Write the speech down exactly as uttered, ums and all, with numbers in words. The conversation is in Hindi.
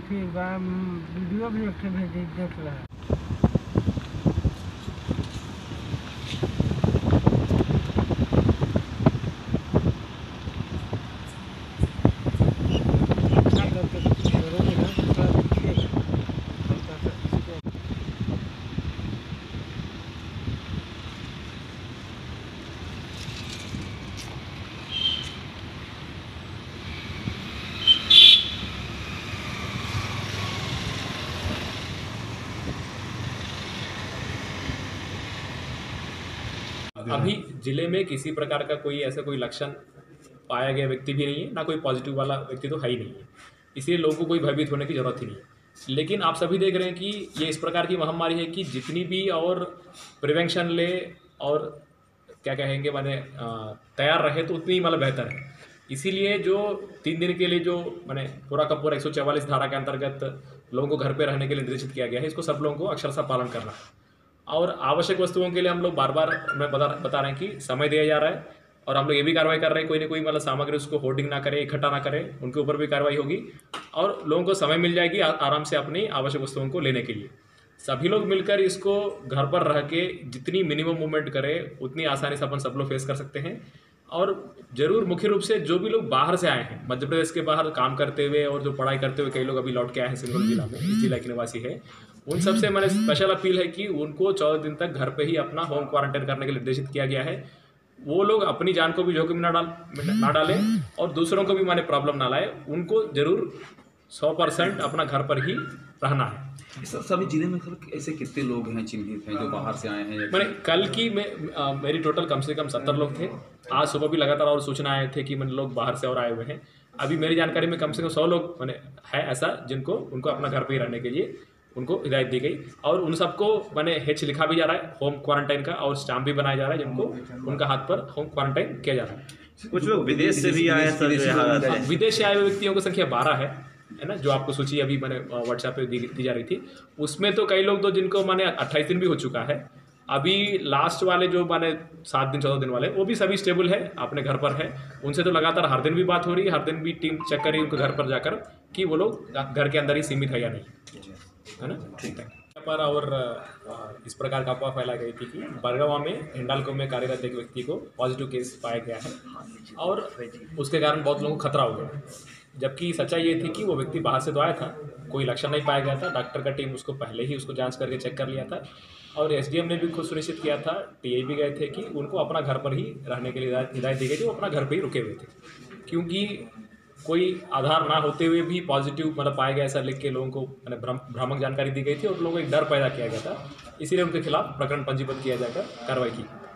ठीक बा, वीडियो भी एक ठे भेजी, देख ला। अभी जिले में किसी प्रकार का कोई ऐसा कोई लक्षण पाया गया व्यक्ति भी नहीं है, ना कोई पॉजिटिव वाला व्यक्ति तो है ही नहीं है। इसलिए लोगों को कोई भयभीत होने की जरूरत ही नहीं है। लेकिन आप सभी देख रहे हैं कि ये इस प्रकार की महामारी है कि जितनी भी और प्रिवेंशन ले और क्या कहेंगे माने तैयार रहे तो उतनी मतलब बेहतर है। इसीलिए जो तीन दिन के लिए जो मैंने पूरा का पूरा एक सौ चवालीस धारा के अंतर्गत लोगों को घर पे रहने के लिए निर्देशित किया गया है, इसको सब लोगों को अक्षरशः पालन करना है। और आवश्यक वस्तुओं के लिए हम लोग बार बार मैं बता बता रहे हैं कि समय दिया जा रहा है और हम लोग ये भी कार्रवाई कर रहे हैं, कोई ना कोई मतलब सामग्री उसको होर्डिंग ना करे, इकट्ठा ना करे, उनके ऊपर भी कार्रवाई होगी और लोगों को समय मिल जाएगी आराम से अपनी आवश्यक वस्तुओं को लेने के लिए। सभी लोग मिलकर इसको घर पर रह के जितनी मिनिमम मूवमेंट करें उतनी आसानी से अपन सब लोग फेस कर सकते हैं। और जरूर मुख्य रूप से जो भी लोग बाहर से आए हैं, मध्य प्रदेश के बाहर काम करते हुए और जो पढ़ाई करते हुए कई लोग अभी लौट के आए हैं सिंगरौली जिला में, इस जिला के निवासी है, उन सबसे मैंने स्पेशल अपील है कि उनको चौदह दिन तक घर पे ही अपना होम क्वारंटाइन करने के लिए निर्देशित किया गया है। वो लोग अपनी जान को भी जोखिम में ना डाल ना डालें और दूसरों को भी माने प्रॉब्लम ना लाए। उनको जरूर सौ परसेंट अपना घर पर ही रहना है। सभी जिले में सर ऐसे कितने लोग हैं चिन्हित हैं जो बाहर से आए हैं? मैंने कल की में आ, मेरी टोटल कम से कम सत्तर लोग थे। आज सुबह भी लगातार और सूचना आए थे कि मैंने लोग बाहर से और आए हुए हैं। अभी मेरी जानकारी में कम से कम सौ लोग मैंने है ऐसा जिनको उनको अपना घर पर ही रहने के लिए उनको हिदायत दी गई और उन सबको मैंने हेच लिखा भी जा रहा है होम क्वारंटाइन का और स्टाम्प भी बनाया जा रहा है जिनको उनका हाथ पर होम क्वारंटाइन किया जा रहा है। कुछ लोग विदेश से भी आए हैं। विदेश से आए हुए व्यक्तियों की संख्या बारह है है ना, जो आपको सूची अभी मैंने व्हाट्सएप पे दी, दी जा रही थी। उसमें तो कई लोग तो जिनको माने अट्ठाईस दिन भी हो चुका है। अभी लास्ट वाले जो माने सात दिन चौदह दिन वाले वो भी सभी स्टेबल है, अपने घर पर है। उनसे तो लगातार हर दिन भी बात हो रही है, हर दिन भी टीम चेक कर रही है उनके घर पर जाकर कि वो लोग घर के अंदर ही सीमित है या नहीं, है ना। ठीक है। पर और इस प्रकार का अफवाह फैलाई गई थी कि बरगवा में हिंडाल्को में कार्यरत एक व्यक्ति को पॉजिटिव केस पाया गया है और उसके कारण बहुत लोगों को खतरा हो गया। जबकि सच्चाई ये थी कि वो व्यक्ति बाहर से तो आया था, कोई लक्षण नहीं पाया गया था। डॉक्टर का टीम उसको पहले ही उसको जांच करके चेक कर लिया था और एसडीएम ने भी खुद सुनिश्चित किया था, टीआई भी गए थे कि उनको अपना घर पर ही रहने के लिए हिदायत दी गई थी। वो अपना घर पर ही रुके हुए थे क्योंकि कोई आधार ना होते हुए भी पॉजिटिव मतलब पाया गया ऐसा लिख के लोगों को मैंने भ्रामक जानकारी दी गई थी और लोगों को एक डर पैदा किया गया था। इसीलिए उनके खिलाफ प्रकरण पंजीबद्ध किया जाकर कार्रवाई की।